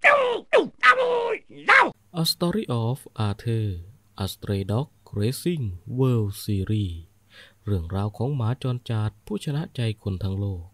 A Story of Arthur A Stray Dog Racing World Series เรื่องราวของหมาจรจัดผู้ชนะใจคนทั้งโลก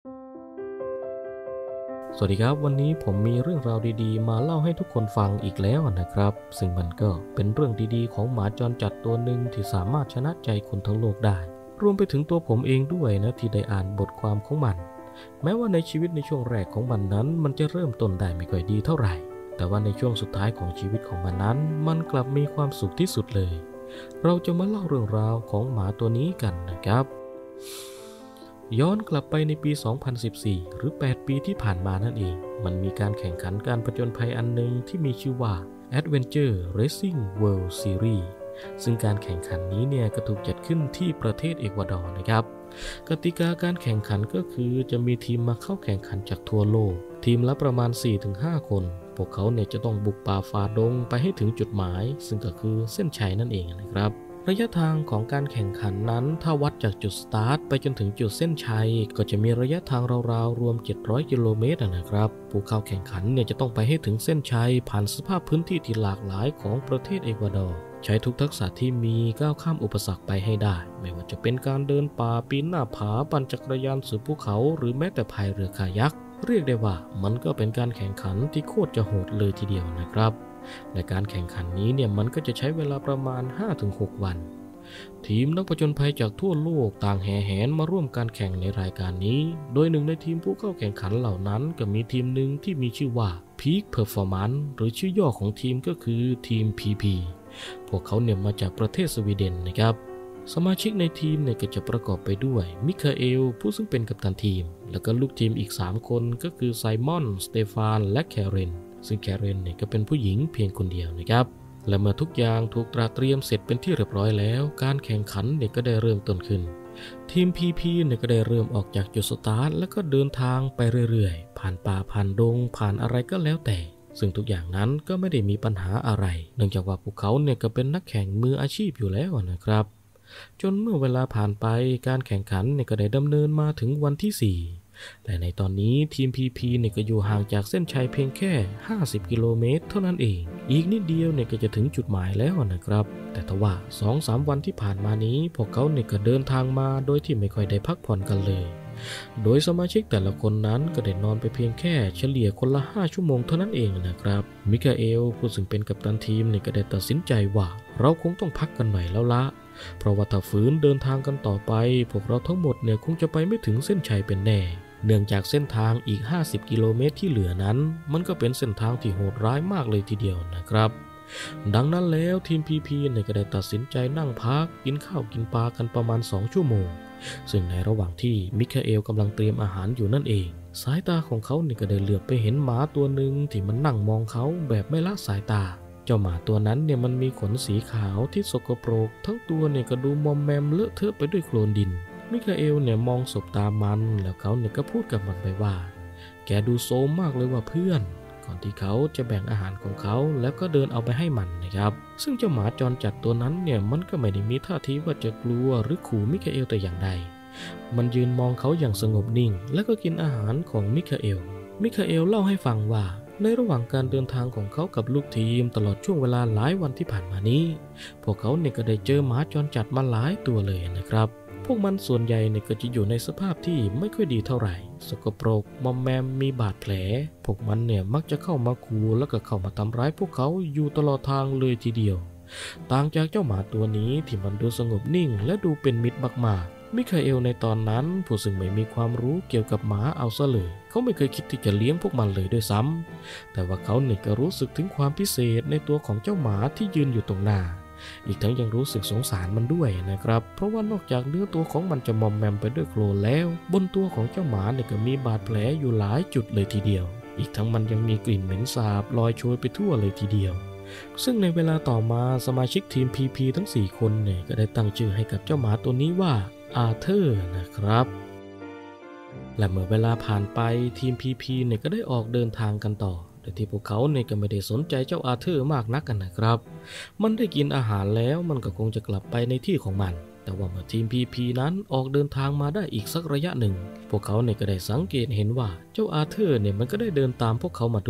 สวัสดีครับวันนี้ผมมีเรื่องราวดีๆมาเล่าให้ทุกคนฟังอีกแล้วนะครับซึ่งมันก็เป็นเรื่องดีๆของหมาจรจัดตัวหนึ่งที่สามารถชนะใจคนทั้งโลกได้รวมไปถึงตัวผมเองด้วยนะที่ได้อ่านบทความของมันแม้ว่าในชีวิตในช่วงแรกของมันนั้นมันจะเริ่มต้นได้ไม่ค่อยดีเท่าไหร่แต่ว่าในช่วงสุดท้ายของชีวิตของมันนั้นมันกลับมีความสุขที่สุดเลยเราจะมาเล่าเรื่องราวของหมาตัวนี้กันนะครับย้อนกลับไปในปี 2014 หรือ 8 ปีที่ผ่านมานั่นเองมันมีการแข่งขันการผจญภัยอันหนึ่งที่มีชื่อว่า Adventure Racing World Series ซึ่งการแข่งขันนี้เนี่ยก็ถูกจัดขึ้นที่ประเทศเอกวาดอร์นะครับกติกาการแข่งขันก็คือจะมีทีมมาเข้าแข่งขันจากทั่วโลกทีมละประมาณ 4-5 คนพวกเขาเนี่ยจะต้องบุกป่าฝ่าดงไปให้ถึงจุดหมายซึ่งก็คือเส้นชัยนั่นเองนะครับระยะทางของการแข่งขันนั้นถ้าวัดจากจุดสตาร์ทไปจนถึงจุดเส้นชัยก็จะมีระยะทางราวๆรวม700 กิโลเมตรนะครับผู้เข้าแข่งขันเนี่ยจะต้องไปให้ถึงเส้นชัยผ่านสภาพพื้นที่ที่หลากหลายของประเทศเอกวาดอร์ใช้ทุกทักษะที่มีก้าวข้ามอุปสรรคไปให้ได้ไม่ว่าจะเป็นการเดินป่าปีนหน้าผาปั่นจักรยานสู่ภูเขาหรือแม้แต่พายเรือคายักเรียกได้ว่ามันก็เป็นการแข่งขันที่โคตรจะโหดเลยทีเดียวนะครับและการแข่งขันนี้เนี่ยมันก็จะใช้เวลาประมาณ 5-6 วันทีมนักผจญภัยจากทั่วโลกต่างแห่แหนมาร่วมการแข่งในรายการนี้โดยหนึ่งในทีมผู้เข้าแข่งขันเหล่านั้นก็มีทีมหนึ่งที่มีชื่อว่า Peak Performance หรือชื่อย่อของทีมก็คือทีม PP พวกเขาเนี่ยมาจากประเทศสวีเดนนะครับสมาชิกในทีมเนี่ยก็จะประกอบไปด้วยมิคาเอลผู้ซึ่งเป็นกัปตันทีมแล้วก็ลูกทีมอีก3คนก็คือไซมอนสเตฟานและแคเรนซึ่งแคเรนเนี่ยก็เป็นผู้หญิงเพียงคนเดียวนะครับและเมื่อทุกอย่างถูกตระเตรียมเสร็จเป็นที่เรียบร้อยแล้วการแข่งขันเนี่ยก็ได้เริ่มต้นขึ้นทีม PP เนี่ยก็ได้เริ่มออกจากจุดสตาร์ทแล้วก็เดินทางไปเรื่อยๆผ่านป่าผ่านดงผ่านอะไรก็แล้วแต่ซึ่งทุกอย่างนั้นก็ไม่ได้มีปัญหาอะไรเนื่องจากว่าพวกเขาเนี่ยก็เป็นนักแข่งมืออาชีพอยู่แล้วนะครับจนเมื่อเวลาผ่านไปการแข่งขันเนี่ยก็ได้ดำเนินมาถึงวันที่4และในตอนนี้ทีม PP เนี่ยก็อยู่ห่างจากเส้นชัยเพียงแค่50 กิโลเมตรเท่านั้นเองอีกนิดเดียวเนี่ยก็จะถึงจุดหมายแล้วนะครับแต่ทว่า 2-3 วันที่ผ่านมานี้พวกเขาเนี่ยก็เดินทางมาโดยที่ไม่ค่อยได้พักผ่อนกันเลยโดยสมาชิกแต่ละคนนั้นก็ได้นอนไปเพียงแค่เฉลี่ยคนละ5 ชั่วโมงเท่านั้นเองนะครับมิคาเอลผู้ซึ่งเป็นกัปตันทีมเนี่ยก็ได้ตัดสินใจว่าเราคงต้องพักกันหน่อยแล้วละเพราะว่าถ้าฝืนเดินทางกันต่อไปพวกเราทั้งหมดเนี่ยคงจะไปไม่ถึงเส้นชัยเป็นแน่เนื่องจากเส้นทางอีก50 กิโลเมตรที่เหลือนั้นมันก็เป็นเส้นทางที่โหดร้ายมากเลยทีเดียวนะครับดังนั้นแล้วทีม PP เนี่ยก็ได้ตัดสินใจนั่งพักกินข้าวกินปลากันประมาณ2 ชั่วโมงซึ่งในระหว่างที่มิคาเอลกำลังเตรียมอาหารอยู่นั่นเองสายตาของเขาเนี่ยก็ได้เหลือบไปเห็นหมาตัวหนึ่งที่มันนั่งมองเขาแบบไม่ละสายตาเจ้าหมาตัวนั้นเนี่ยมันมีขนสีขาวที่สกปรกทั้งตัวเนี่ยก็ดูมอมแมมเลอะเทอะไปด้วยโคลนดินมิคาเอลเนี่ยมองสบตามันแล้วเขาเนี่ยก็พูดกับมันไปว่าแกดูโซมมากเลยว่าเพื่อนก่อนที่เขาจะแบ่งอาหารของเขาแล้วก็เดินเอาไปให้มันนะครับซึ่งเจ้าหมาจรจัดตัวนั้นเนี่ยมันก็ไม่ได้มีท่าทีว่าจะกลัวหรือขู่มิคาเอลแต่อย่างใดมันยืนมองเขาอย่างสงบนิ่งแล้วก็กินอาหารของมิคาเอลเล่าให้ฟังว่าในระหว่างการเดินทางของเขากับลูกทีมตลอดช่วงเวลาหลายวันที่ผ่านมานี้พวกเขาเนี่ยก็ได้เจอหมาจรจัดมาหลายตัวเลยนะครับพวกมันส่วนใหญ่เนี่ยก็จะอยู่ในสภาพที่ไม่ค่อยดีเท่าไหร่สกปรกมอมแมมมีบาดแผลพวกมันเนี่ยมักจะเข้ามาขู่แล้วก็เข้ามาทำร้ายพวกเขาอยู่ตลอดทางเลยทีเดียวต่างจากเจ้าหมาตัวนี้ที่มันดูสงบนิ่งและดูเป็นมิตรมากๆมิคาเอลในตอนนั้นผู้ซึ่งไม่มีความรู้เกี่ยวกับหมาเอาซะเลยเขาไม่เคยคิดที่จะเลี้ยงพวกมันเลยด้วยซ้ำแต่ว่าเขาเนี่ยก็รู้สึกถึงความพิเศษในตัวของเจ้าหมาที่ยืนอยู่ตรงหน้าอีกทั้งยังรู้สึกสงสารมันด้วยนะครับเพราะว่านอกจากเนื้อตัวของมันจะมอมแมมไปด้วยโคลนแล้วบนตัวของเจ้าหมาเนี่ยก็มีบาดแผลอยู่หลายจุดเลยทีเดียวอีกทั้งมันยังมีกลิ่นเหม็นสาบลอยโชยไปทั่วเลยทีเดียวซึ่งในเวลาต่อมาสมาชิกทีม PP ทั้ง4 คนเนี่ยก็ได้ตั้งชื่อให้กับเจ้าหมาตัวนี้ว่าอาเธอร์นะครับและเมื่อเวลาผ่านไปทีม PP เนี่ยก็ได้ออกเดินทางกันต่อโดยที่พวกเขาเนี่ยก็ไม่ได้สนใจเจ้าอาเธอร์มากนักกันนะครับมันได้กินอาหารแล้วมันก็คงจะกลับไปในที่ของมันแต่ว่าเมื่อทีม PP นั้นออกเดินทางมาได้อีกสักระยะหนึ่งพวกเขาเนี่ยก็ได้สังเกตเห็นว่าเจ้าอาเธอร์เนี่ยมันก็ได้เดินตามพวกเขามาด้วย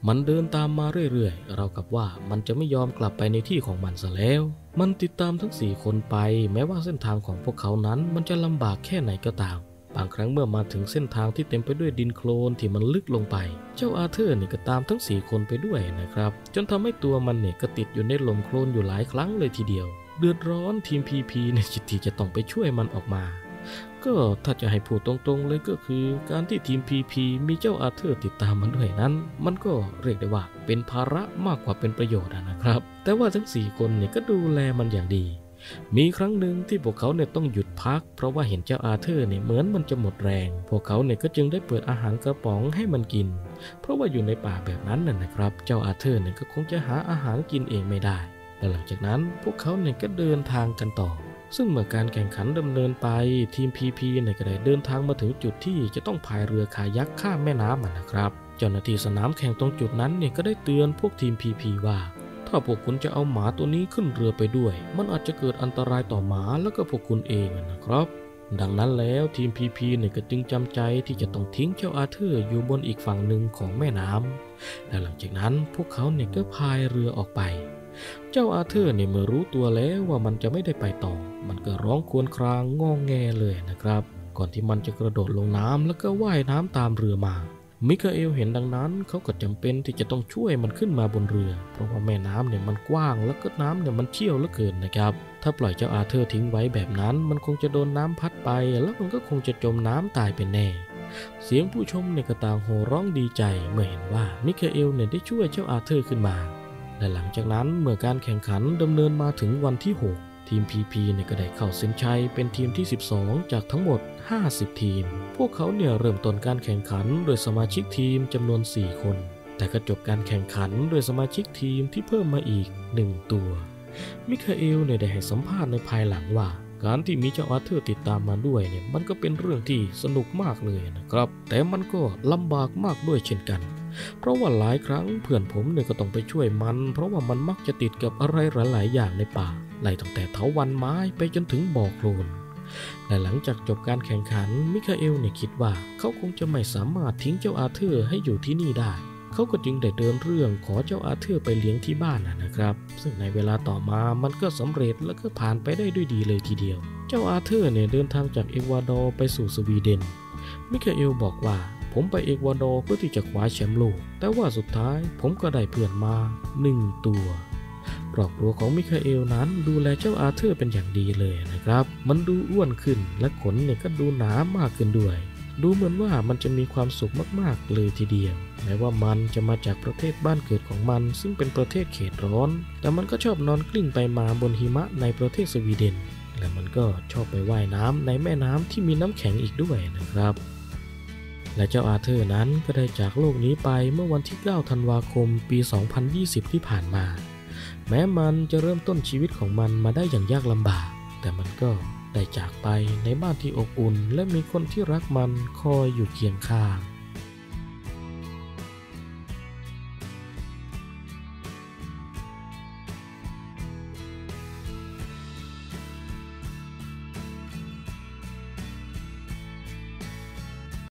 มันเดินตามมาเรื่อยๆเรากับว่ามันจะไม่ยอมกลับไปในที่ของมันซะแล้วมันติดตามทั้ง4คนไปแม้ว่าเส้นทางของพวกเขานั้นมันจะลำบากแค่ไหนก็ตามบางครั้งเมื่อมาถึงเส้นทางที่เต็มไปด้วยดินโคลนที่มันลึกลงไปเจ้าอาเธอร์เนี่ยก็ตามทั้ง4คนไปด้วยนะครับจนทำให้ตัวมันเนี่ยก็ติดอยู่ในหลุมโคลนอยู่หลายครั้งเลยทีเดียวเดือดร้อนทีมพีพีในจิตที่จะต้องไปช่วยมันออกมาก็ถ้าจะให้พูดตรงๆเลยก็คือการที่ทีม PP มีเจ้าอาเธอร์ติดตามมันด้วยนั้นมันก็เรียกได้ว่าเป็นภาระมากกว่าเป็นประโยชน์นะครับแต่ว่าทั้ง4คนเนี่ยก็ดูแลมันอย่างดีมีครั้งหนึ่งที่พวกเขาเนี่ยต้องหยุดพักเพราะว่าเห็นเจ้าอาเธอร์เนี่ยเหมือนมันจะหมดแรงพวกเขาเนี่ยก็จึงได้เปิดอาหารกระป๋องให้มันกินเพราะว่าอยู่ในป่าแบบนั้นนะครับเจ้าอาเธอร์เนี่ยก็คงจะหาอาหารกินเองไม่ได้และหลังจากนั้นพวกเขาเนี่ยก็เดินทางกันต่อซึ่งเมื่อการแข่งขันดำเนินไปทีม PP เนี่ยก็ได้เดินทางมาถึงจุดที่จะต้องพายเรือคายักข้ามแม่น้ำนะครับเจ้าหน้าที่สนามแข่งตรงจุดนั้นเนี่ยก็ได้เตือนพวกทีม PP ว่าถ้าพวกคุณจะเอาหมาตัวนี้ขึ้นเรือไปด้วยมันอาจจะเกิดอันตรายต่อหมาแล้วก็พวกคุณเองนะครับดังนั้นแล้วทีม PP เนี่ยก็จึงจำใจที่จะต้องทิ้งเจ้าอาเธอร์อยู่บนอีกฝั่งหนึ่งของแม่น้ำและหลังจากนั้นพวกเขาเนี่ยก็พายเรือออกไปเจ้าอาเธอร์เนี่ยเมื่อรู้ตัวแล้วว่ามันจะไม่ได้ไปต่อมันก็ร้องครวญครางงอแงเลยนะครับก่อนที่มันจะกระโดดลงน้ำแล้วก็ว่ายน้ำตามเรือมามิคาเอลเห็นดังนั้นเขาก็จำเป็นที่จะต้องช่วยมันขึ้นมาบนเรือเพราะว่าแม่น้ำเนี่ยมันกว้างแล้วก็น้ำเนี่ยมันเชี่ยวเหลือเกินนะครับถ้าปล่อยเจ้าอาเธอร์ทิ้งไว้แบบนั้นมันคงจะโดนน้ำพัดไปแล้วมันก็คงจะจมน้ำตายเป็นแน่เสียงผู้ชมเนี่ยก็ต่างโห่ร้องดีใจเมื่อเห็นว่ามิคาเอลเนี่ยได้ช่วยเจ้าอาเธอร์ขึ้นมาและหลังจากนั้นเมื่อการแข่งขันดำเนินมาถึงวันที่6ทีม PP เนี่ยก็ได้เข้าเส้นชัยเป็นทีมที่12จากทั้งหมด50ทีมพวกเขาเนี่ยเริ่มต้นการแข่งขันโดยสมาชิกทีมจำนวน4คนแต่ก็จบการแข่งขันโดยสมาชิกทีมที่เพิ่มมาอีก1ตัวมิคาเอลเนี่ยได้ให้สัมภาษณ์ในภายหลังว่าการที่มีเจ้าอาเธอร์ติดตามมาด้วยเนี่ยมันก็เป็นเรื่องที่สนุกมากเลยนะครับแต่มันก็ลำบากมากด้วยเช่นกันเพราะว่าหลายครั้งเพื่อนผมเนี่ยก็ต้องไปช่วยมันเพราะว่ามันมักจะติดกับอะไรหลายๆอย่างในป่าไล่ตั้งแต่เถาวัลย์ไม้ไปจนถึงบ่อโคลนและหลังจากจบการแข่งขันมิคาเอลเนี่ยคิดว่าเขาคงจะไม่สามารถทิ้งเจ้าอาเธอร์ให้อยู่ที่นี่ได้เขาก็จึงได้เดินเรื่องขอเจ้าอาเธอร์ไปเลี้ยงที่บ้านนะครับซึ่งในเวลาต่อมามันก็สำเร็จและก็ผ่านไปได้ด้วยดีเลยทีเดียวเจ้าอาเธอร์เนี่ยเดินทางจากเอกวาดอร์ไปสู่สวีเดนมิคาเอลบอกว่าผมไปเอกวาดอร์เพื่อที่จะคว้าแชมป์โลกแต่ว่าสุดท้ายผมก็ได้เพื่อนมา1ตัวครอบครัวของมิคาเอลนั้นดูแลเจ้าอาเธอร์เป็นอย่างดีเลยนะครับมันดูอ้วนขึ้นและขนเนี่ยก็ดูหนามากขึ้นด้วยดูเหมือนว่ามันจะมีความสุขมากๆเลยทีเดียวแม้ว่ามันจะมาจากประเทศบ้านเกิดของมันซึ่งเป็นประเทศเขตร้อนแต่มันก็ชอบนอนกลิ้งไปมาบนหิมะในประเทศสวีเดนและมันก็ชอบไปว่ายน้ำในแม่น้ำที่มีน้ำแข็งอีกด้วยนะครับและเจ้าอาเธอร์นั้นก็ได้จากโลกนี้ไปเมื่อวันที่9ธันวาคมปี2020ที่ผ่านมาแม้มันจะเริ่มต้นชีวิตของมันมาได้อย่างยากลำบากแต่มันก็ได้จากไปในบ้านที่อบอุ่นและมีคนที่รักมันคอยอยู่เคียงข้าง